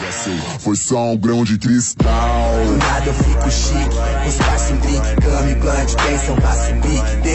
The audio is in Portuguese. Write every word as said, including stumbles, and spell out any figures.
Já sei, foi só um grão de cristal. Do nada eu fico chique, os passos em drink, cama e blunt, pensam pra subir.